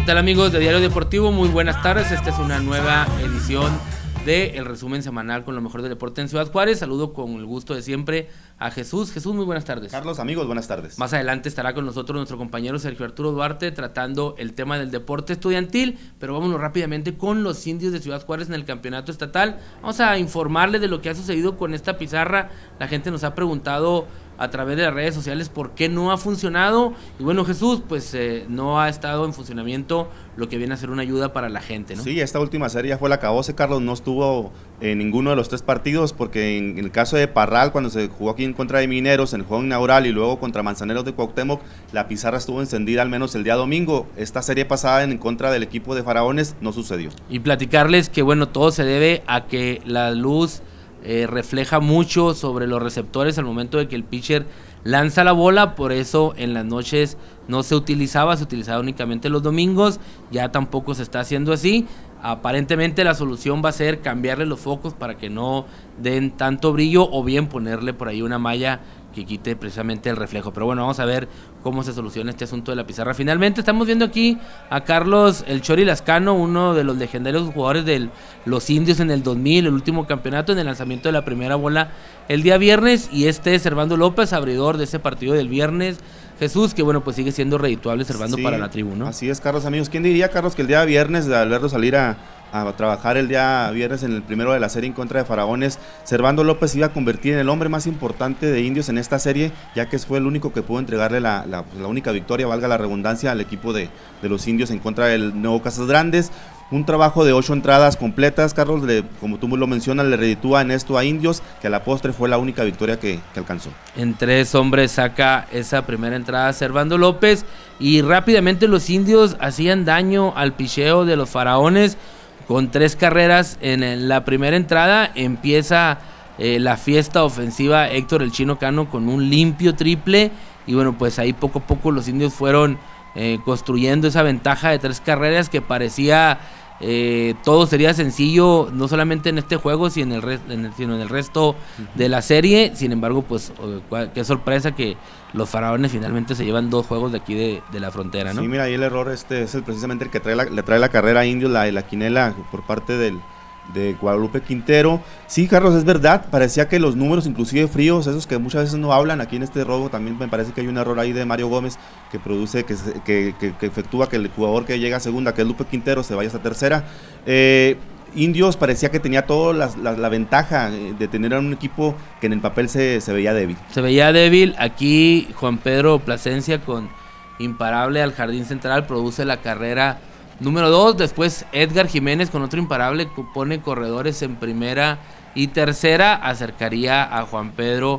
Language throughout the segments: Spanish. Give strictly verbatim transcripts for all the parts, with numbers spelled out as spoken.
¿Qué tal, amigos de Diario Deportivo? Muy buenas tardes, esta es una nueva edición de el resumen semanal con lo mejor del deporte en Ciudad Juárez. Saludo con el gusto de siempre a Jesús. Jesús, muy buenas tardes. Carlos, amigos, buenas tardes. Más adelante estará con nosotros nuestro compañero Sergio Arturo Duarte tratando el tema del deporte estudiantil, pero vámonos rápidamente con los Indios de Ciudad Juárez en el campeonato estatal. Vamos a informarles de lo que ha sucedido con esta pizarra. La gente nos ha preguntado a través de las redes sociales por qué no ha funcionado, y bueno, Jesús, pues eh, no ha estado en funcionamiento, lo que viene a ser una ayuda para la gente, ¿no? Sí, esta última serie ya fue la acabose, Carlos, no estuvo en ninguno de los tres partidos, porque en, en el caso de Parral, cuando se jugó aquí en contra de Mineros, en el juego inaugural, y luego contra Manzaneros de Cuauhtémoc, la pizarra estuvo encendida al menos el día domingo. Esta serie pasada en contra del equipo de Faraones no sucedió. Y platicarles que bueno, todo se debe a que la luz Eh, refleja mucho sobre los receptores al momento de que el pitcher lanza la bola, por eso en las noches no se utilizaba, se utilizaba únicamente los domingos, ya tampoco se está haciendo así. Aparentemente la solución va a ser cambiarle los focos para que no den tanto brillo, o bien ponerle por ahí una malla que quite precisamente el reflejo. Pero bueno, vamos a ver cómo se soluciona este asunto de la pizarra. Finalmente estamos viendo aquí a Carlos El Chori Lascano, uno de los legendarios jugadores de los Indios en el dos mil, el último campeonato, en el lanzamiento de la primera bola el día viernes, y este es Servando López, abridor de ese partido del viernes. Jesús, que bueno, pues sigue siendo redituable Servando, sí, para la tribu, ¿no? Así es, Carlos, amigos. ¿Quién diría, Carlos, que el día viernes, al verlo salir a, a trabajar el día viernes en el primero de la serie en contra de Faraones, Servando López iba a convertir en el hombre más importante de Indios en esta serie, ya que fue el único que pudo entregarle la, la, la única victoria, valga la redundancia, al equipo de, de los Indios en contra del Nuevo Casas Grandes? Un trabajo de ocho entradas completas, Carlos, le, como tú lo mencionas, le reditúa en esto a Indios, que a la postre fue la única victoria que, que alcanzó. En tres hombres saca esa primera entrada Servando López, y rápidamente los Indios hacían daño al picheo de los Faraones con tres carreras en la primera entrada. Empieza eh, la fiesta ofensiva Héctor El Chino Cano con un limpio triple, y bueno, pues ahí poco a poco los Indios fueron eh, construyendo esa ventaja de tres carreras que parecía... Eh, todo sería sencillo, no solamente en este juego, sino en el, re en el, sino en el resto uh-huh. de la serie. Sin embargo, pues oh, qué sorpresa que los Faraones finalmente se llevan dos juegos de aquí de, de la frontera, ¿no? Sí, mira, ahí el error este es el, precisamente el que trae la, le trae la carrera a Indios, la, la quinela por parte del de Guadalupe Quintero. Sí, Carlos, es verdad, parecía que los números inclusive fríos, esos que muchas veces no hablan, aquí en este robo también me parece que hay un error ahí de Mario Gómez que produce, que, que, que, que efectúa que el jugador que llega a segunda, que es Lupe Quintero, se vaya hasta tercera. eh, Indios parecía que tenía toda la, la, la ventaja de tener a un equipo que en el papel se, se veía débil. Se veía débil, aquí Juan Pedro Plasencia con imparable al jardín central produce la carrera número dos, después Edgar Jiménez con otro imparable pone corredores en primera y tercera, acercaría a Juan Pedro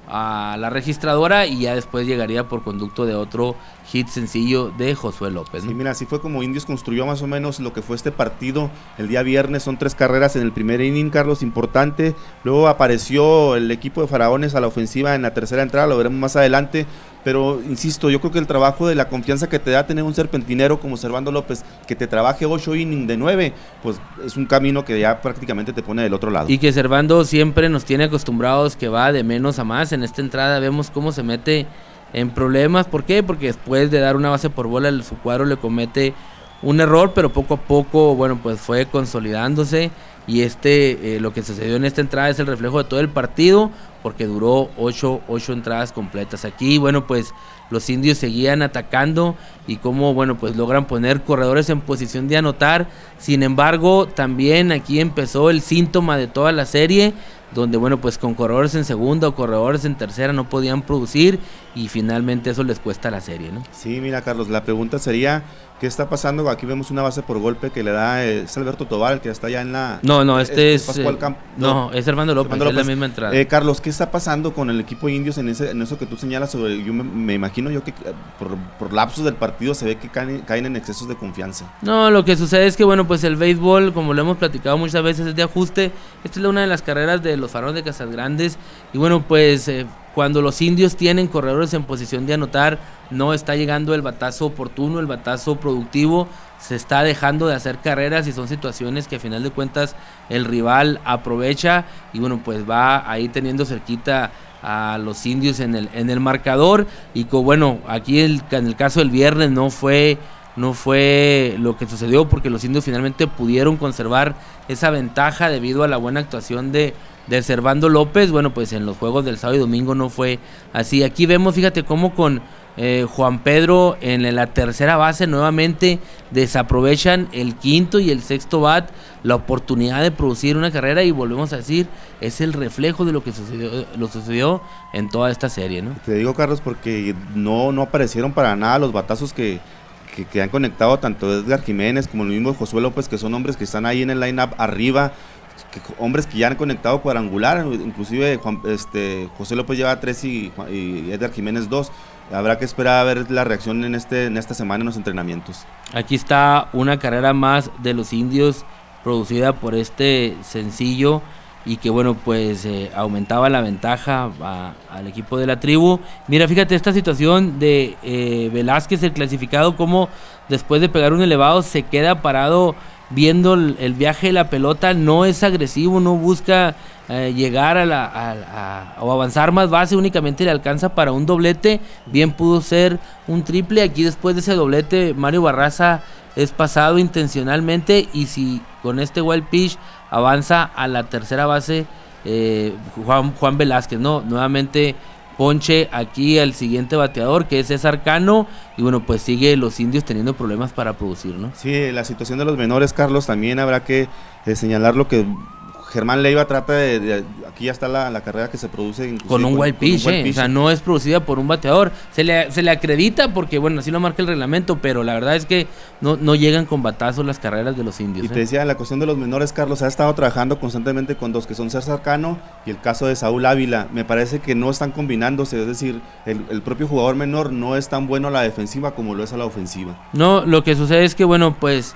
a la registradora, y ya después llegaría por conducto de otro hit sencillo de Josué López, ¿no? Sí, mira, así fue como Indios construyó más o menos lo que fue este partido el día viernes. Son tres carreras en el primer inning, Carlos, importante. Luego apareció el equipo de Faraones a la ofensiva en la tercera entrada, lo veremos más adelante. Pero insisto, yo creo que el trabajo de la confianza que te da tener un serpentinero como Servando López, que te trabaje ocho innings de nueve, pues es un camino que ya prácticamente te pone del otro lado. Y que Servando siempre nos tiene acostumbrados que va de menos a más. En esta entrada vemos cómo se mete en problemas. ¿Por qué? Porque después de dar una base por bola, el, su cuadro le comete un error, pero poco a poco, bueno, pues fue consolidándose. Y este, eh, lo que sucedió en esta entrada es el reflejo de todo el partido, porque duró ocho, ocho entradas completas. Aquí, bueno, pues los Indios seguían atacando, y como, bueno, pues logran poner corredores en posición de anotar. Sin embargo, también aquí empezó el síntoma de toda la serie, donde, bueno, pues con corredores en segunda o corredores en tercera no podían producir, y finalmente eso les cuesta la serie, ¿no? Sí, mira, Carlos, la pregunta sería, ¿qué está pasando? Aquí vemos una base por golpe que le da, eh, es Alberto Tobar, el que está allá en la... No, no, este es... es Pascual eh, Camp, no, no, es Servando López, Servando López, es la misma entrada. Eh, Carlos, ¿qué está pasando con el equipo de Indios en, ese, en eso que tú señalas sobre... Yo me, me imagino yo que por, por lapsos del partido se ve que caen, caen en excesos de confianza. No, lo que sucede es que, bueno, pues el béisbol, como lo hemos platicado muchas veces, es de ajuste. Esta es una de las carreras de los Faraones de Casas Grandes, y bueno, pues... Eh, cuando los Indios tienen corredores en posición de anotar, no está llegando el batazo oportuno, el batazo productivo, se está dejando de hacer carreras, y son situaciones que a final de cuentas el rival aprovecha, y bueno, pues va ahí teniendo cerquita a los Indios en el, en el marcador. Y que bueno, aquí el, en el caso del viernes no fue no fue lo que sucedió, porque los indios finalmente pudieron conservar esa ventaja debido a la buena actuación de, de Servando López. Bueno, pues en los juegos del sábado y domingo no fue así. Aquí vemos, fíjate cómo con eh, Juan Pedro en la tercera base nuevamente desaprovechan el quinto y el sexto bat, la oportunidad de producir una carrera, y volvemos a decir, es el reflejo de lo que sucedió, lo sucedió en toda esta serie, ¿no? Te digo, Carlos, porque no, no aparecieron para nada los batazos que, que, que han conectado tanto Edgar Jiménez como el mismo Josué López, que son hombres que están ahí en el line-up arriba, que, hombres que ya han conectado cuadrangular, inclusive Juan, este, José López lleva tres y, y Edgar Jiménez dos. Habrá que esperar a ver la reacción en, este, en esta semana en los entrenamientos. Aquí está una carrera más de los indios producida por este sencillo, y que bueno, pues eh, aumentaba la ventaja a, al equipo de la tribu. Mira, fíjate esta situación de eh, Velázquez, el clasificado, como después de pegar un elevado se queda parado viendo el, el viaje de la pelota, no es agresivo, no busca eh, llegar a la a, a, o avanzar más base, únicamente le alcanza para un doblete. Bien pudo ser un triple. Aquí después de ese doblete Mario Barraza es pasado intencionalmente, y si con este wild pitch avanza a la tercera base eh, Juan, Juan Velázquez, no, nuevamente ponche aquí al siguiente bateador, que es César Cano, y bueno, pues sigue los indios teniendo problemas para producir, ¿no? Sí, la situación de los menores, Carlos, también habrá que eh, señalar lo que Germán Leiva trata de, de aquí ya está la, la carrera que se produce con un wild pitch, eh, o sea, no es producida por un bateador, se le, se le acredita porque bueno, así lo marca el reglamento, pero la verdad es que no, no llegan con batazos las carreras de los indios. Y eh. te decía, la cuestión de los menores, Carlos, ha estado trabajando constantemente con dos, que son César Cano y el caso de Saúl Ávila. Me parece que no están combinándose, es decir, el, el propio jugador menor no es tan bueno a la defensiva como lo es a la ofensiva. No, lo que sucede es que bueno, pues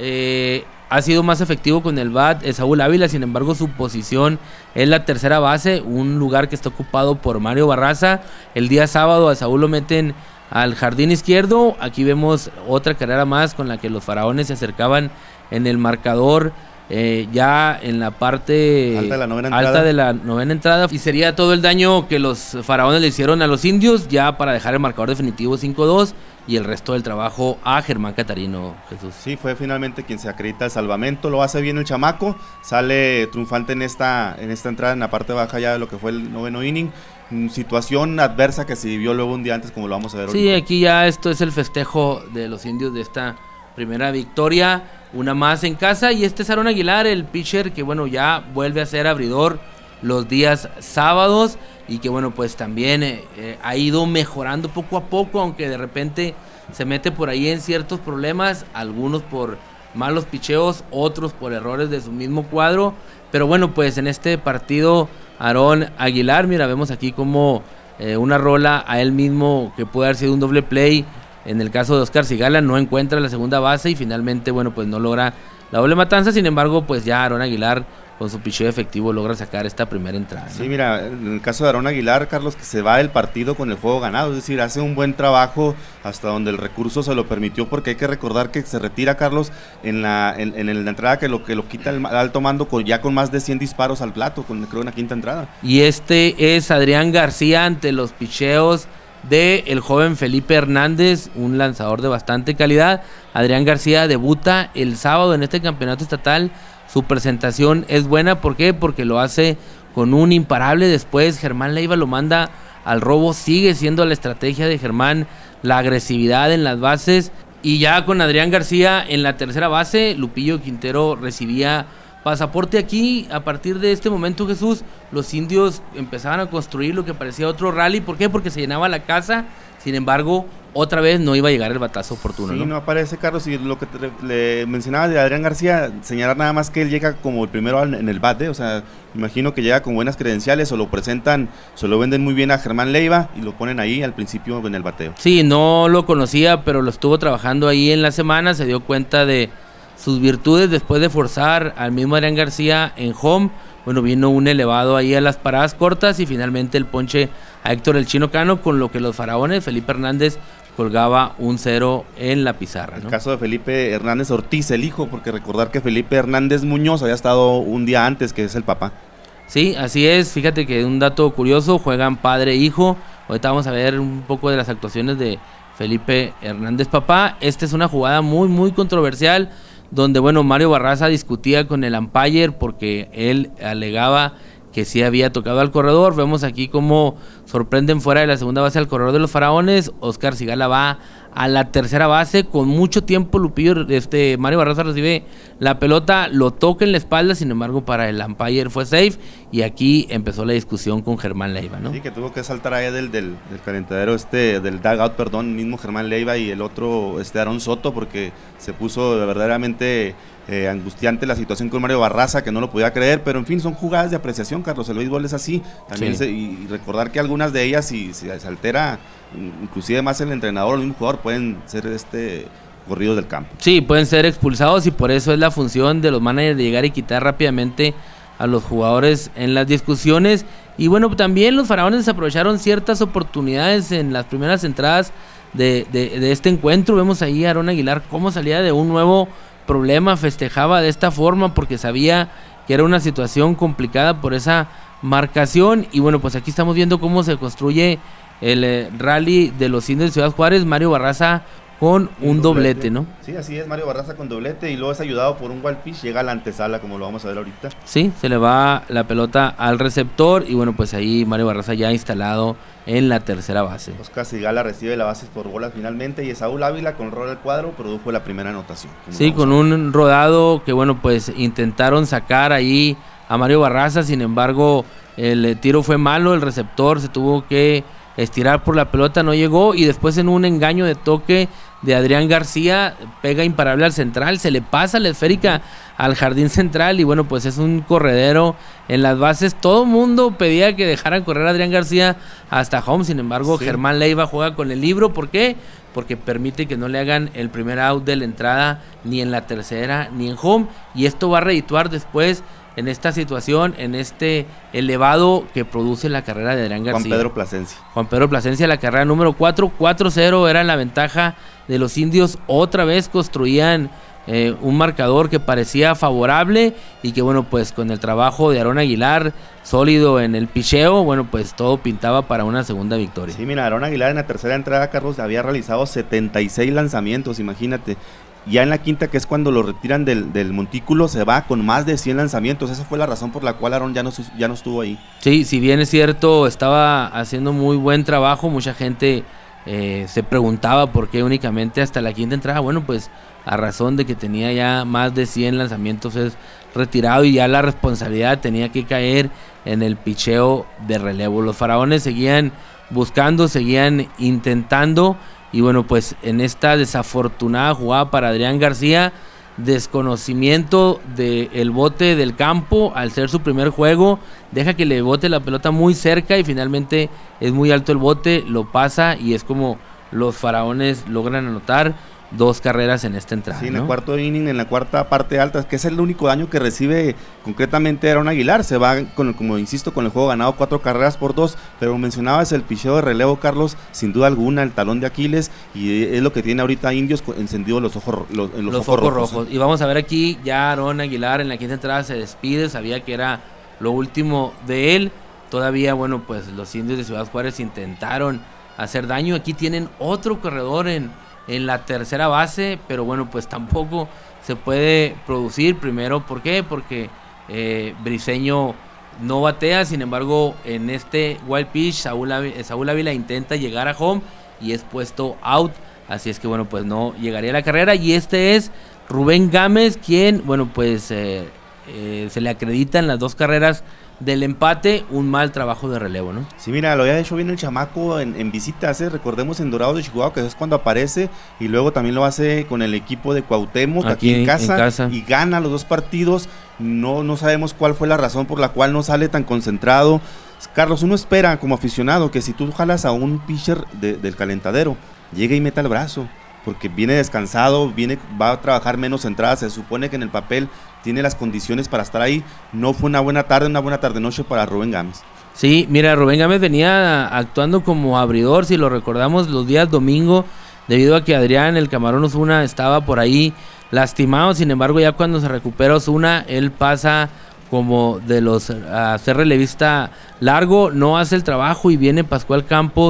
eh, ha sido más efectivo con el bat eh, Saúl Ávila, sin embargo su posición es la tercera base, un lugar que está ocupado por Mario Barraza. El día sábado a Saúl lo meten al jardín izquierdo. Aquí vemos otra carrera más con la que los faraones se acercaban en el marcador, eh, ya en la parte alta de la novena alta entrada. de la novena entrada, y sería todo el daño que los faraones le hicieron a los indios, ya para dejar el marcador definitivo cinco dos, y el resto del trabajo a Germán Catarino, Jesús. Sí, fue finalmente quien se acredita el salvamento, lo hace bien el chamaco, sale triunfante en esta, en esta entrada en la parte baja ya de lo que fue el noveno inning. Situación adversa que se vivió luego un día antes, como lo vamos a ver Sí, ahorita. aquí ya esto es el festejo de los indios de esta primera victoria, una más en casa, y este es Aarón Aguilar, el pitcher que bueno, ya vuelve a ser abridor los días sábados, y que bueno, pues también eh, eh, ha ido mejorando poco a poco, aunque de repente se mete por ahí en ciertos problemas, algunos por malos picheos, otros por errores de su mismo cuadro, pero bueno, pues en este partido Aarón Aguilar, mira, vemos aquí como eh, una rola a él mismo que puede haber sido un doble play, en el caso de Oscar Cigala no encuentra la segunda base y finalmente bueno, pues no logra la doble matanza. Sin embargo, pues ya Aarón Aguilar con su picheo efectivo logra sacar esta primera entrada, ¿no? Sí, mira, en el caso de Aarón Aguilar, Carlos, que se va del partido con el juego ganado, es decir, hace un buen trabajo hasta donde el recurso se lo permitió, porque hay que recordar que se retira, Carlos, en la, en, en la entrada que lo que lo quita el alto mando con, ya con más de cien disparos al plato, con creo una quinta entrada. Y este es Adrián García ante los picheos de el joven Felipe Hernández, un lanzador de bastante calidad. Adrián García debuta el sábado en este campeonato estatal. Su presentación es buena, ¿por qué? Porque lo hace con un imparable. Después Germán Leiva lo manda al robo, sigue siendo la estrategia de Germán, la agresividad en las bases, y ya con Adrián García en la tercera base, Lupillo Quintero recibía pasaporte. Aquí, a partir de este momento, Jesús, los indios empezaban a construir lo que parecía otro rally. ¿Por qué? Porque se llenaba la casa. Sin embargo, otra vez no iba a llegar el batazo oportuno, Sí, ¿no? no aparece, Carlos, y lo que te, le mencionabas de Adrián García, señalar nada más que él llega como el primero en el bate, o sea, me imagino que llega con buenas credenciales, o lo presentan, se lo venden muy bien a Germán Leiva y lo ponen ahí al principio en el bateo. Sí, no lo conocía, pero lo estuvo trabajando ahí en la semana, se dio cuenta de sus virtudes después de forzar al mismo Adrián García en home. Bueno, vino un elevado ahí a las paradas cortas y finalmente el ponche a Héctor el Chino Cano, con lo que los faraones, Felipe Hernández, colgaba un cero en la pizarra, ¿no? El caso de Felipe Hernández Ortiz, el hijo, porque recordar que Felipe Hernández Muñoz había estado un día antes, que es el papá. Sí, así es, fíjate que un dato curioso, juegan padre e hijo. Ahorita vamos a ver un poco de las actuaciones de Felipe Hernández Papá. Esta es una jugada muy muy controversial, donde bueno, Mario Barraza discutía con el umpire porque él alegaba que sí había tocado al corredor. Vemos aquí cómo sorprenden fuera de la segunda base al corredor de los Faraones. Oscar Sigala va a la tercera base con mucho tiempo. Lupillo, este Mario Barraza recibe la pelota, lo toca en la espalda, sin embargo para el umpire fue safe, y aquí empezó la discusión con Germán Leiva, ¿no? Sí, que tuvo que saltar ahí del, del, del calentadero, este, del dugout, perdón, mismo Germán Leiva y el otro, este Aaron Soto, porque se puso verdaderamente eh, angustiante la situación con Mario Barraza, que no lo podía creer, pero en fin, son jugadas de apreciación, Carlos, el béisbol es así, también sí. se, y recordar que algunas de ellas, si, si se altera, inclusive más el entrenador o el mismo jugador, pueden ser este corridos del campo. Sí, pueden ser expulsados, y por eso es la función de los managers de llegar y quitar rápidamente a los jugadores en las discusiones. Y bueno, también los Faraones aprovecharon ciertas oportunidades en las primeras entradas de, de, de este encuentro. Vemos ahí a Aarón Aguilar cómo salía de un nuevo problema, festejaba de esta forma porque sabía que era una situación complicada por esa marcación. Y bueno, pues aquí estamos viendo cómo se construye el eh, rally de los Indios de Ciudad Juárez. Mario Barraza con un, un doblete, doblete, ¿no? Sí, así es, Mario Barraza con doblete, y luego es ayudado por un wild pitch, llega a la antesala, como lo vamos a ver ahorita. Sí, se le va la pelota al receptor, y bueno, pues ahí Mario Barraza ya instalado en la tercera base. Oscar Sigala recibe la base por bolas finalmente, y Esaúl Ávila con rol al cuadro produjo la primera anotación. Sí, con un rodado que bueno, pues intentaron sacar ahí a Mario Barraza, sin embargo el tiro fue malo, el receptor se tuvo que estirar por la pelota, no llegó, y después en un engaño de toque de Adrián García pega imparable al central, se le pasa la esférica al jardín central, y bueno, pues es un corredero en las bases. Todo el mundo pedía que dejaran correr a Adrián García hasta home, sin embargo sí. Germán Leiva juega con el libro. ¿Por qué? Porque permite que no le hagan el primer out de la entrada ni en la tercera ni en home, y esto va a redituar después en esta situación, en este elevado que produce la carrera de Adrián García. Juan Pedro Plasencia. Juan Pedro Plasencia, la carrera número cuatro, cuatro cero era la ventaja de los Indios. Otra vez construían eh, un marcador que parecía favorable, y que bueno, pues con el trabajo de Aarón Aguilar, sólido en el picheo, bueno, pues todo pintaba para una segunda victoria. Sí, mira, Aarón Aguilar en la tercera entrada, Carlos, había realizado setenta y seis lanzamientos, imagínate. Ya en la quinta, que es cuando lo retiran del, del montículo, se va con más de cien lanzamientos. Esa fue la razón por la cual Aarón ya no, ya no estuvo ahí. Sí, si bien es cierto, estaba haciendo muy buen trabajo. Mucha gente eh, se preguntaba por qué únicamente hasta la quinta entrada. Bueno, pues a razón de que tenía ya más de cien lanzamientos es retirado, y ya la responsabilidad tenía que caer en el picheo de relevo. Los Faraones seguían buscando, seguían intentando, y bueno, pues en esta desafortunada jugada para Adrián García, desconocimiento del bote del campo al ser su primer juego, deja que le bote la pelota muy cerca, y finalmente es muy alto el bote, lo pasa, y es como los Faraones logran anotar dos carreras en esta entrada. Sí, en ¿no? el cuarto inning, en la cuarta parte alta, que es el único daño que recibe concretamente Aarón Aguilar. Se va, con el, como insisto, con el juego ganado cuatro carreras por dos, pero mencionabas el picheo de relevo, Carlos, sin duda alguna, el talón de Aquiles, y es lo que tiene ahorita Indios encendido los ojos, los, los los ojos, ojos rojos. rojos. Y vamos a ver aquí, ya Aarón Aguilar en la quinta entrada se despide, sabía que era lo último de él. Todavía, bueno, pues los Indios de Ciudad Juárez intentaron hacer daño. Aquí tienen otro corredor en en la tercera base, pero bueno, pues tampoco se puede producir. Primero, ¿por qué? Porque eh, Briseño no batea, sin embargo, en este wild pitch, Saúl Ávila, Saúl Ávila intenta llegar a home y es puesto out, así es que bueno, pues no llegaría a la carrera, y este es Rubén Gámez, quien, bueno, pues eh, eh, se le acreditan las dos carreras del empate, un mal trabajo de relevo, ¿no? Sí, mira, lo había hecho bien el chamaco en, en visitas, ¿eh? Recordemos en Dorados de Chihuahua, que es cuando aparece, y luego también lo hace con el equipo de Cuauhtémoc, aquí, aquí en, casa, en casa, y gana los dos partidos. No, no sabemos cuál fue la razón por la cual no sale tan concentrado. Carlos, uno espera como aficionado que si tú jalas a un pitcher de, del calentadero, llegue y meta el brazo, porque viene descansado, viene, va a trabajar menos entradas, se supone que en el papel tiene las condiciones para estar ahí. No fue una buena tarde, una buena tarde-noche para Rubén Gámez. Sí, mira, Rubén Gámez venía actuando como abridor, si lo recordamos, los días domingo, debido a que Adrián, el Camarón Osuna, estaba por ahí lastimado. Sin embargo, ya cuando se recupera Osuna, él pasa como de los a ser relevista largo, no hace el trabajo, y viene Pascual Campos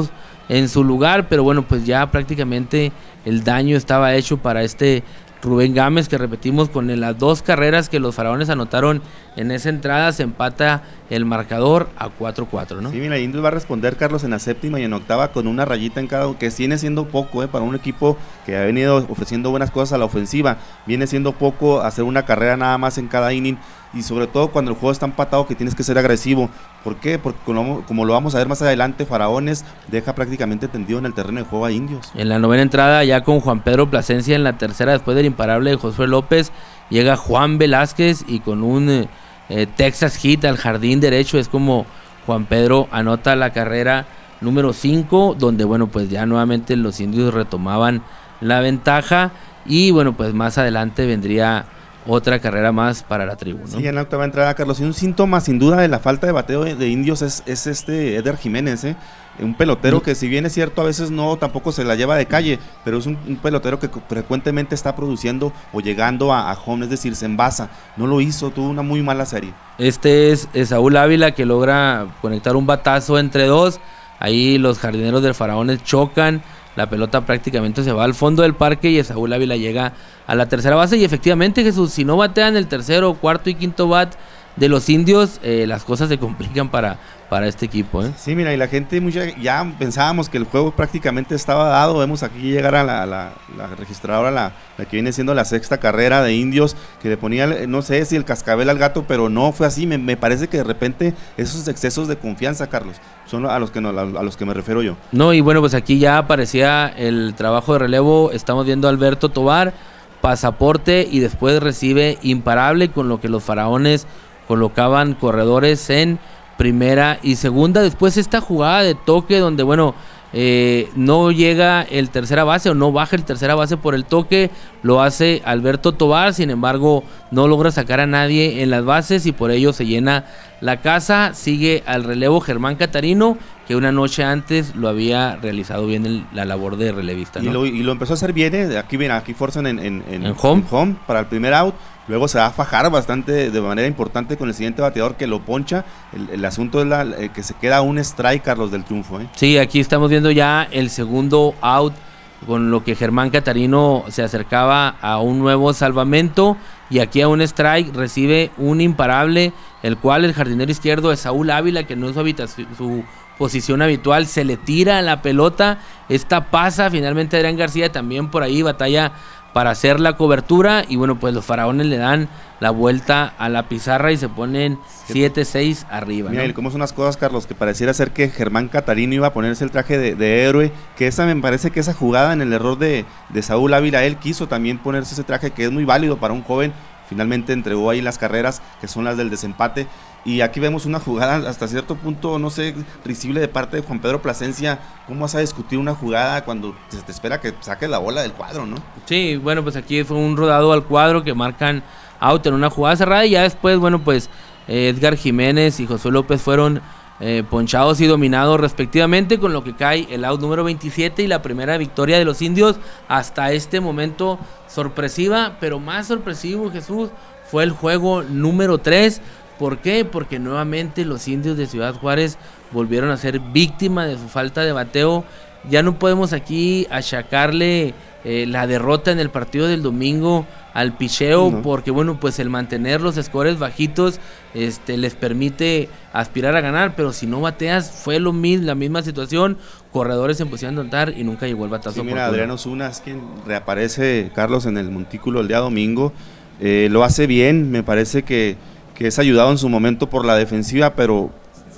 en su lugar, pero bueno, pues ya prácticamente el daño estaba hecho para este Rubén Gámez, que repetimos, con las dos carreras que los Faraones anotaron en esa entrada, se empata el marcador a cuatro cuatro, ¿no? Sí, mira, Indios va a responder, Carlos, en la séptima y en octava con una rayita en cada, que viene siendo poco, ¿eh? Para un equipo que ha venido ofreciendo buenas cosas a la ofensiva, viene siendo poco hacer una carrera nada más en cada inning, y sobre todo cuando el juego está empatado, que tienes que ser agresivo. ¿Por qué? Porque como, como lo vamos a ver más adelante, Faraones deja prácticamente tendido en el terreno de juego a Indios. En la novena entrada, ya con Juan Pedro Plasencia en la tercera, después del imparable de Josué López, llega Juan Velázquez y con un eh, eh, Texas hit al jardín derecho, es como Juan Pedro anota la carrera número cinco, donde bueno, pues ya nuevamente los Indios retomaban la ventaja, y bueno, pues más adelante vendría otra carrera más para la tribu, ¿no? Sí, en la octava entrada, Carlos, y un síntoma sin duda de la falta de bateo de, de Indios es, es este Eder Jiménez, ¿eh? Un pelotero que, si bien es cierto, a veces no, tampoco se la lleva de calle, pero es un, un pelotero que frecuentemente está produciendo o llegando a, a home, es decir, se envasa. No lo hizo, tuvo una muy mala serie. Este es, es Saúl Ávila, que logra conectar un batazo entre dos. Ahí los jardineros del Faraones chocan, la pelota prácticamente se va al fondo del parque y Saúl Ávila llega a la tercera base. Y efectivamente, Jesús, si no batean el tercero, cuarto y quinto bat de los Indios, eh, las cosas se complican para, para este equipo, ¿eh? Sí, mira, y la gente mucha, ya pensábamos que el juego prácticamente estaba dado. Vemos aquí llegar a la, la, la registradora, la, la que viene siendo la sexta carrera de Indios, que le ponía, no sé si el cascabel al gato, pero no fue así. Me, me parece que de repente esos excesos de confianza, Carlos, son a los que no, a los que me refiero yo. No, y bueno, pues aquí ya aparecía el trabajo de relevo. Estamos viendo a Alberto Tobar, pasaporte, y después recibe imparable, con lo que los Faraones colocaban corredores en primera y segunda. Después esta jugada de toque donde bueno, eh, no llega el tercera base o no baja el tercera base por el toque, lo hace Alberto Tobar, sin embargo no logra sacar a nadie en las bases y por ello se llena la casa. Sigue al relevo Germán Catarino, que una noche antes lo había realizado bien el, la labor de relevista, ¿no? Y lo, y lo empezó a hacer bien, ¿eh? Aquí viene, aquí forzan en, en, en, ¿En home? en home para el primer out. Luego se va a fajar bastante, de manera importante, con el siguiente bateador que lo poncha. El, el asunto es la, el que se queda un strike, Carlos, del triunfo, ¿eh? Sí, aquí estamos viendo ya el segundo out, con lo que Germán Catarino se acercaba a un nuevo salvamento, y aquí a un strike recibe un imparable, el cual el jardinero izquierdo de Saúl Ávila, que no es su, habitación, su posición habitual, se le tira a la pelota. Esta pasa, finalmente Adrián García también por ahí batalla para hacer la cobertura, y bueno, pues los Faraones le dan la vuelta a la pizarra y se ponen siete seis arriba, Mira, ¿no? y cómo son las cosas, Carlos, que pareciera ser que Germán Catarino iba a ponerse el traje de, de héroe, que esa me parece que esa jugada, en el error de, de Saúl Ávila, él quiso también ponerse ese traje, que es muy válido para un joven. Finalmente entregó ahí las carreras, que son las del desempate. Y aquí vemos una jugada hasta cierto punto, no sé, risible de parte de Juan Pedro Plasencia. ¿Cómo vas a discutir una jugada cuando se te espera que saques la bola del cuadro, no? Sí, bueno, pues aquí fue un rodado al cuadro que marcan out en una jugada cerrada, y ya después, bueno, pues eh, Edgar Jiménez y Josué López fueron eh, ponchados y dominados respectivamente, con lo que cae el out número veintisiete y la primera victoria de los Indios hasta este momento sorpresiva. Pero más sorpresivo, Jesús, fue el juego número tres. ¿Por qué? Porque nuevamente los Indios de Ciudad Juárez volvieron a ser víctimas de su falta de bateo. Ya no podemos aquí achacarle eh, la derrota en el partido del domingo al picheo, no. porque bueno, pues el mantener los scores bajitos este, les permite aspirar a ganar, pero si no bateas, fue lo mismo, la misma situación, corredores se empezaron a anotar y nunca llegó el batazo. Sí, mira, Adrián Osuna es quien reaparece, Carlos, en el montículo el día domingo, eh, lo hace bien, me parece que que es ayudado en su momento por la defensiva, pero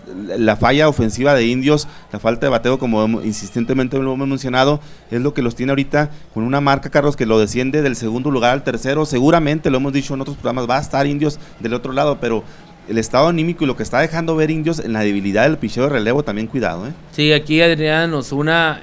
la falla ofensiva de Indios, la falta de bateo, como insistentemente lo hemos mencionado, es lo que los tiene ahorita con una marca, Carlos, que lo desciende del segundo lugar al tercero. Seguramente, lo hemos dicho en otros programas, va a estar Indios del otro lado, pero el estado anímico y lo que está dejando ver Indios en la debilidad del picheo de relevo, también cuidado, ¿eh? Sí, aquí Adrián Osuna,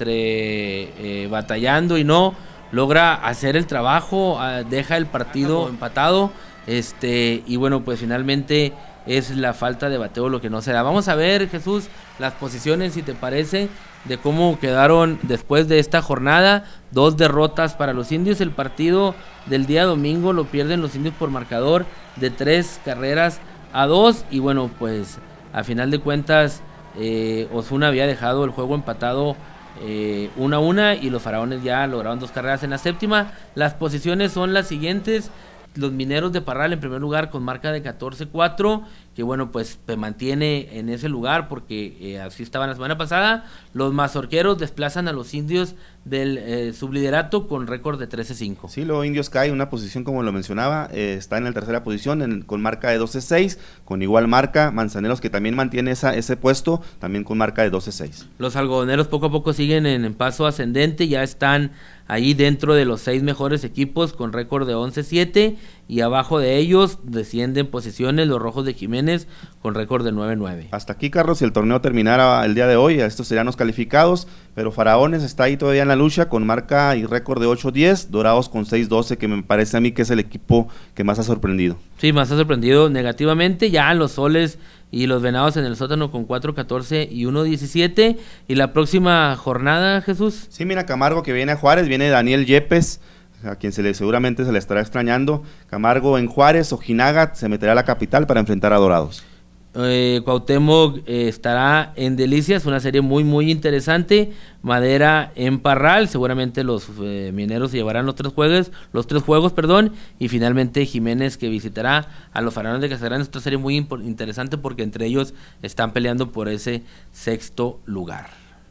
entre eh, batallando y no, logra hacer el trabajo, deja el partido empatado. Este, y bueno, pues finalmente es la falta de bateo lo que no se da. Vamos a ver, Jesús, las posiciones, si te parece, de cómo quedaron después de esta jornada. Dos derrotas para los Indios. El partido del día domingo lo pierden los Indios por marcador de tres carreras a dos. Y bueno, pues a final de cuentas eh, Osuna había dejado el juego empatado eh, una a una y los Faraones ya lograron dos carreras en la séptima. Las posiciones son las siguientes: los Mineros de Parral en primer lugar con marca de catorce cuatro, que bueno, pues se mantiene en ese lugar porque eh, así estaban la semana pasada. Los Mazorqueros desplazan a los Indios del eh, subliderato con récord de trece cinco. Sí, luego Indios cae una posición, como lo mencionaba, eh, está en la tercera posición en, con marca de doce seis, con igual marca Manzaneros, que también mantiene esa, ese puesto, también con marca de doce seis. Los algodoneros poco a poco siguen en, en paso ascendente, ya están ahí dentro de los seis mejores equipos con récord de once siete, y abajo de ellos descienden posiciones los Rojos de Jiménez con récord de nueve nueve. Hasta aquí, Carlos, si el torneo terminara el día de hoy, estos serían los calificados, pero Faraones está ahí todavía en la lucha con marca y récord de ocho diez, Dorados con seis doce, que me parece a mí que es el equipo que más ha sorprendido. Sí, más ha sorprendido negativamente. Ya los Soles y los Venados en el sótano con cuatro catorce y uno diecisiete. Y la próxima jornada, Jesús. Sí, mira, Camargo que viene a Juárez, viene Daniel Yepes, a quien se le seguramente se le estará extrañando. Camargo en Juárez, Ojinaga se meterá a la capital para enfrentar a Dorados. Eh, Cuauhtémoc eh, estará en Delicias, una serie muy muy interesante. Madera en Parral, seguramente los eh, mineros se llevarán los tres juegos, los tres juegos, perdón, y finalmente Jiménez, que visitará a los Faraones de Casagrán. Es otra serie muy interesante porque entre ellos están peleando por ese sexto lugar.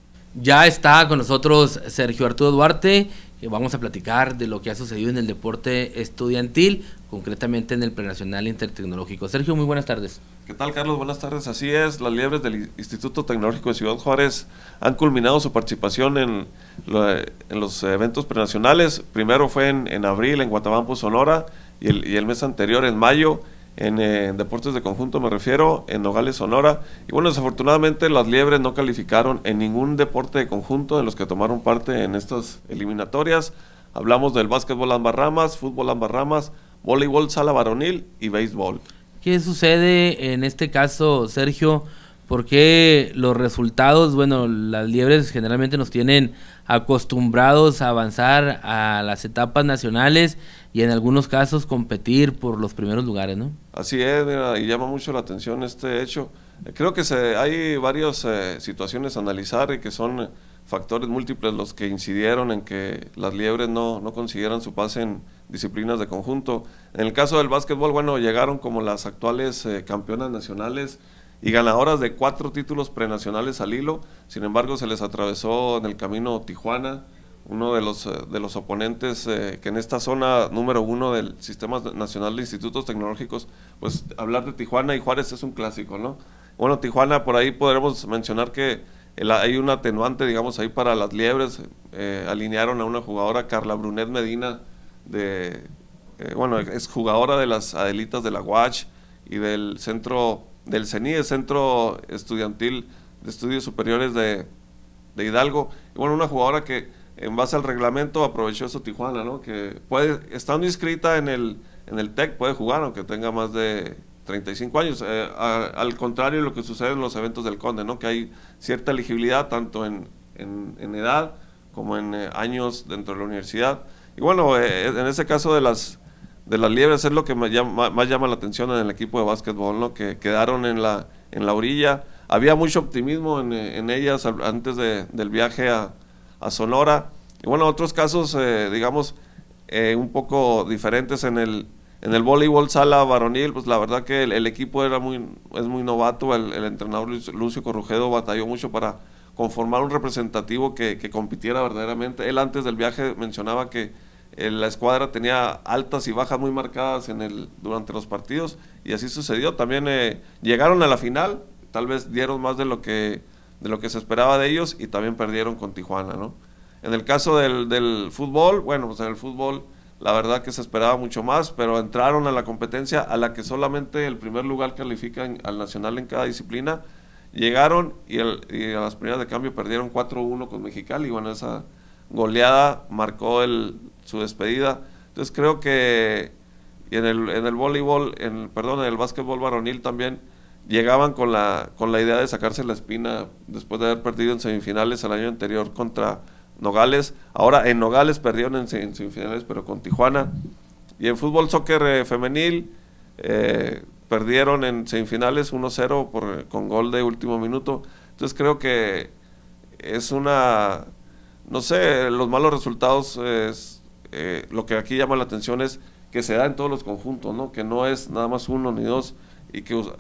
Ya está con nosotros Sergio Arturo Duarte, que vamos a platicar de lo que ha sucedido en el deporte estudiantil, concretamente en el Prenacional Intertecnológico. Sergio, muy buenas tardes. ¿Qué tal, Carlos? Buenas tardes. Así es, las Liebres del Instituto Tecnológico de Ciudad Juárez han culminado su participación en, lo, en los eventos prenacionales. Primero fue en, en abril en Guatabampo, Sonora, y el, y el mes anterior, en mayo, en, eh, en deportes de conjunto me refiero, en Nogales, Sonora. Y bueno, desafortunadamente las Liebres no calificaron en ningún deporte de conjunto en los que tomaron parte en estas eliminatorias. Hablamos del básquetbol ambas ramas, fútbol ambas ramas, voleibol sala varonil y béisbol. ¿Qué sucede en este caso, Sergio? Porque los resultados, bueno, las Liebres generalmente nos tienen acostumbrados a avanzar a las etapas nacionales y en algunos casos competir por los primeros lugares, ¿no? Así es, mira, y llama mucho la atención este hecho. Creo que se, hay varias eh, situaciones a analizar y que son eh, factores múltiples los que incidieron en que las Liebres no, no consiguieran su pase en disciplinas de conjunto. En el caso del básquetbol, bueno, llegaron como las actuales eh, campeonas nacionales y ganadoras de cuatro títulos prenacionales al hilo. Sin embargo, se les atravesó en el camino Tijuana, uno de los, de los oponentes eh, que en esta zona número uno del Sistema Nacional de Institutos Tecnológicos, pues hablar de Tijuana y Juárez es un clásico, ¿no? Bueno, Tijuana, por ahí podremos mencionar que el, hay un atenuante, digamos, ahí para las Liebres. Eh, alinearon a una jugadora, Carla Brunet Medina, de, eh, bueno, es jugadora de las Adelitas de la U A C H y del centro, del CENIE, Centro Estudiantil de Estudios Superiores de, de Hidalgo. Y bueno, una jugadora que en base al reglamento aprovechó eso Tijuana, ¿no? Que puede, estando inscrita en el, en el TEC, puede jugar, aunque tenga más de treinta y cinco años, eh, a, al contrario de lo que sucede en los eventos del Conde, ¿no? Que hay cierta elegibilidad tanto en, en, en edad como en eh, años dentro de la universidad. Y bueno, eh, en ese caso de las de las Liebres es lo que me llama, más llama la atención en el equipo de básquetbol, ¿no? Que quedaron en la, en la orilla. Había mucho optimismo en, en ellas antes de, del viaje a, a Sonora. Y bueno, otros casos, eh, digamos, eh, un poco diferentes en el en el voleibol sala varonil, pues la verdad que el, el equipo era muy es muy novato. El, el entrenador Lucio Corrujedo batalló mucho para conformar un representativo que, que compitiera verdaderamente. Él antes del viaje mencionaba que eh, la escuadra tenía altas y bajas muy marcadas en el durante los partidos, y así sucedió. También eh, llegaron a la final, tal vez dieron más de lo que de lo que se esperaba de ellos, y también perdieron con Tijuana, ¿no? En el caso del, del fútbol, bueno, pues en el fútbol la verdad que se esperaba mucho más, pero entraron a la competencia a la que solamente el primer lugar califica en, al nacional en cada disciplina. Llegaron y, el, y a las primeras de cambio perdieron cuatro uno con Mexicali. Y bueno, esa goleada marcó el, su despedida. Entonces creo que en el, en el voleibol, en, perdón, en el básquetbol varonil también llegaban con la, con la idea de sacarse la espina después de haber perdido en semifinales el año anterior contra Nogales. Ahora en Nogales perdieron en, en semifinales, pero con Tijuana. Y en fútbol soccer eh, femenil eh, perdieron en semifinales uno cero por, con gol de último minuto. Entonces creo que es una, no sé, los malos resultados, es, eh, lo que aquí llama la atención es que se da en todos los conjuntos, ¿no? Que no es nada más uno ni dos, y que uh,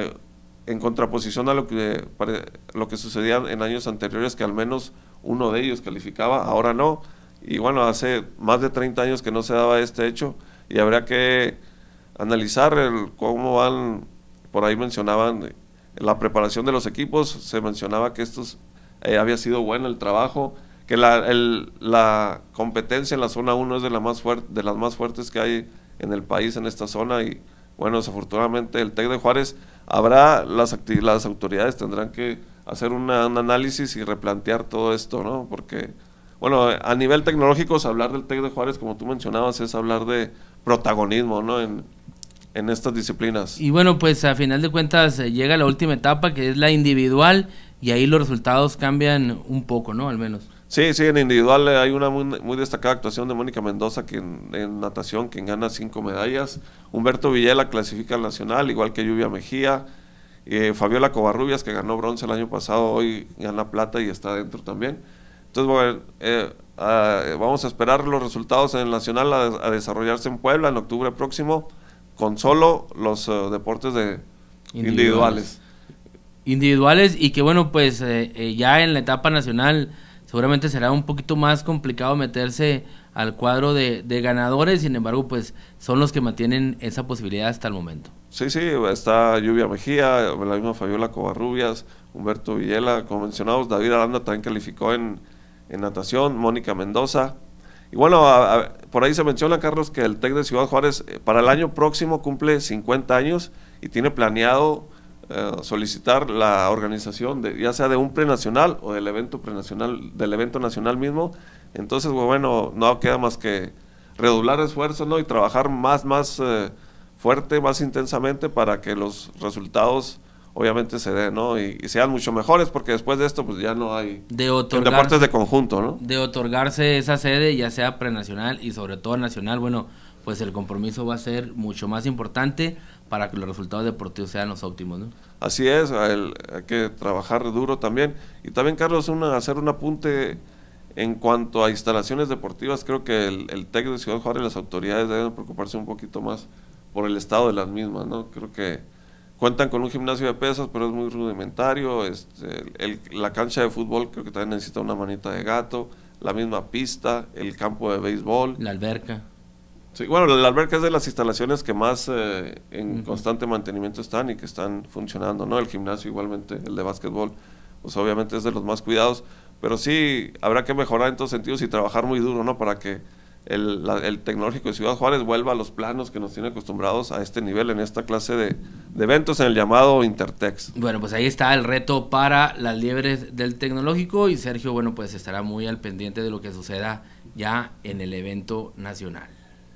en contraposición a lo que, lo que sucedía en años anteriores, que al menos uno de ellos calificaba, ahora no. Y bueno, hace más de treinta años que no se daba este hecho, y habría que analizar el, cómo van, por ahí mencionaban la preparación de los equipos, se mencionaba que estos eh, había sido bueno el trabajo, que la, el, la competencia en la zona uno es de, la más fuerte, de las más fuertes que hay en el país en esta zona, y bueno, desafortunadamente el TEC de Juárez, habrá, las, las autoridades tendrán que hacer una, un análisis y replantear todo esto, ¿no? Porque, bueno, a nivel tecnológico, hablar del TEC de Juárez, como tú mencionabas, es hablar de protagonismo, ¿no? En, en estas disciplinas. Y bueno, pues a final de cuentas eh, llega la última etapa, que es la individual, y ahí los resultados cambian un poco, ¿no? Al menos. Sí, sí, en individual hay una muy, muy destacada actuación de Mónica Mendoza, que en, en natación, quien gana cinco medallas. Humberto Villela clasifica al nacional, igual que Lluvia Mejía. Eh, Fabiola Covarrubias, que ganó bronce el año pasado, hoy gana plata y está dentro también. Entonces, bueno, eh, uh, vamos a esperar los resultados en el nacional a, a desarrollarse en Puebla en octubre próximo, con solo los uh, deportes de individuales. individuales. Individuales, y que bueno, pues eh, eh, ya en la etapa nacional seguramente será un poquito más complicado meterse al cuadro de, de ganadores, sin embargo, pues son los que mantienen esa posibilidad hasta el momento. Sí, sí, está Lluvia Mejía, la misma Fabiola Covarrubias, Humberto Villela, como mencionamos, David Aranda también calificó en, en natación, Mónica Mendoza. Y bueno, a, a, por ahí se menciona, Carlos, que el TEC de Ciudad Juárez eh, para el año próximo cumple cincuenta años y tiene planeado eh, solicitar la organización, de, ya sea de un prenacional o del evento prenacional, del evento nacional mismo. Entonces, bueno, no queda más que redoblar esfuerzos, ¿no? Y trabajar más, más eh, fuerte, más intensamente para que los resultados obviamente se den, ¿no? Y, y sean mucho mejores, porque después de esto pues ya no hay de otorgar, deportes de conjunto, ¿no? De otorgarse esa sede, ya sea prenacional y sobre todo nacional, bueno, pues el compromiso va a ser mucho más importante para que los resultados deportivos sean los óptimos, ¿no? Así es, el, hay que trabajar duro también. Y también, Carlos, una, hacer un apunte en cuanto a instalaciones deportivas. Creo que el, el TEC de Ciudad Juárez y las autoridades deben preocuparse un poquito más por el estado de las mismas, ¿no? Creo que cuentan con un gimnasio de pesas, pero es muy rudimentario. Este, el, la cancha de fútbol creo que también necesita una manita de gato, la misma pista, el campo de béisbol. La alberca. Sí, bueno, la alberca es de las instalaciones que más eh, en uh-huh. constante mantenimiento están y que están funcionando, ¿no? El gimnasio igualmente, el de básquetbol, pues obviamente es de los más cuidados, pero sí habrá que mejorar en todos sentidos y trabajar muy duro, ¿no? Para que el, la, el Tecnológico de Ciudad Juárez vuelva a los planos que nos tiene acostumbrados a este nivel, en esta clase de, de eventos en el llamado Intertex. Bueno, pues ahí está el reto para las liebres del Tecnológico, y Sergio, bueno, pues estará muy al pendiente de lo que suceda ya en el evento nacional.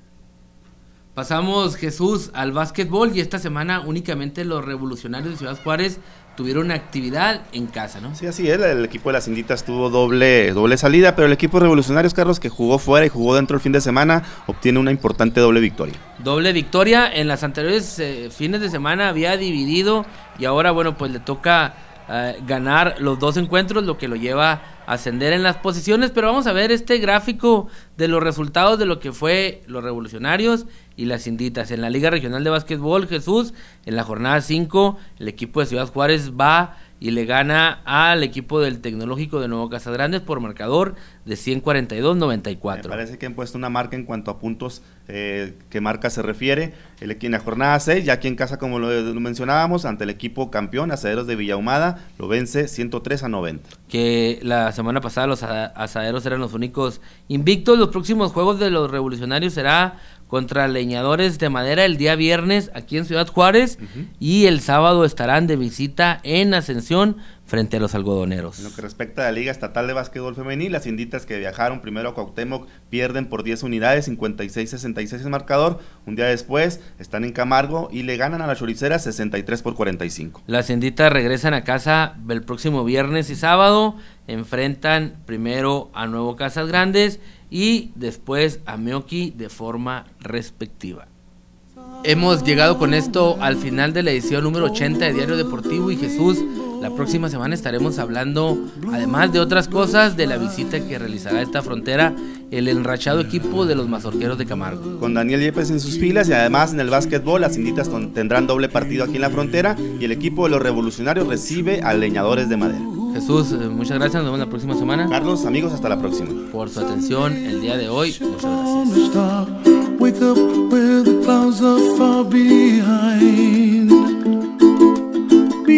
Pasamos, Jesús, al básquetbol, y esta semana únicamente los Revolucionarios de Ciudad Juárez tuvieron una actividad en casa, ¿no? Sí, así es, el equipo de las Inditas tuvo doble, doble salida, pero el equipo de Revolucionarios, Carlos, que jugó fuera y jugó dentro el fin de semana, obtiene una importante doble victoria. Doble victoria, en las anteriores eh, fines de semana había dividido, y ahora, bueno, pues le toca eh, ganar los dos encuentros, lo que lo lleva a ascender en las posiciones. Pero vamos a ver este gráfico de los resultados de lo que fue los Revolucionarios y las Inditas. En la Liga Regional de Básquetbol, Jesús, en la jornada cinco, el equipo de Ciudad Juárez va y le gana al equipo del Tecnológico de Nuevo Casas Grandes por marcador de ciento cuarenta y dos a noventa y cuatro. Me parece que han puesto una marca en cuanto a puntos eh, que marca se refiere. El, en la jornada seis, ya aquí en casa, como lo, lo mencionábamos, ante el equipo campeón, Asaderos de Villahumada, lo vence ciento tres a noventa. Que la semana pasada los Asaderos eran los únicos invictos. Los próximos juegos de los Revolucionarios será contra Leñadores de Madera el día viernes aquí en Ciudad Juárez, uh-huh. y el sábado estarán de visita en Ascensión frente a los Algodoneros. En lo que respecta a la Liga Estatal de Básquetbol Femenil, las Inditas que viajaron primero a Cuauhtémoc pierden por diez unidades, cincuenta y seis a sesenta y seis el marcador. Un día después están en Camargo y le ganan a las Choriceras sesenta y tres por cuarenta y cinco. Las Inditas regresan a casa el próximo viernes y sábado, enfrentan primero a Nuevo Casas Grandes y después a Meoqui de forma respectiva. Hemos llegado con esto al final de la edición número ochenta de Diario Deportivo, y Jesús, La próxima semana estaremos hablando, además de otras cosas, de la visita que realizará a esta frontera el enrachado equipo de los Mazorqueros de Camargo. Con Daniel Yepes en sus filas, y además en el básquetbol las Inditas tendrán doble partido aquí en la frontera y el equipo de los Revolucionarios recibe a Leñadores de Madera. Jesús, muchas gracias, nos vemos la próxima semana. Carlos, amigos, hasta la próxima. Por su atención el día de hoy, muchas gracias.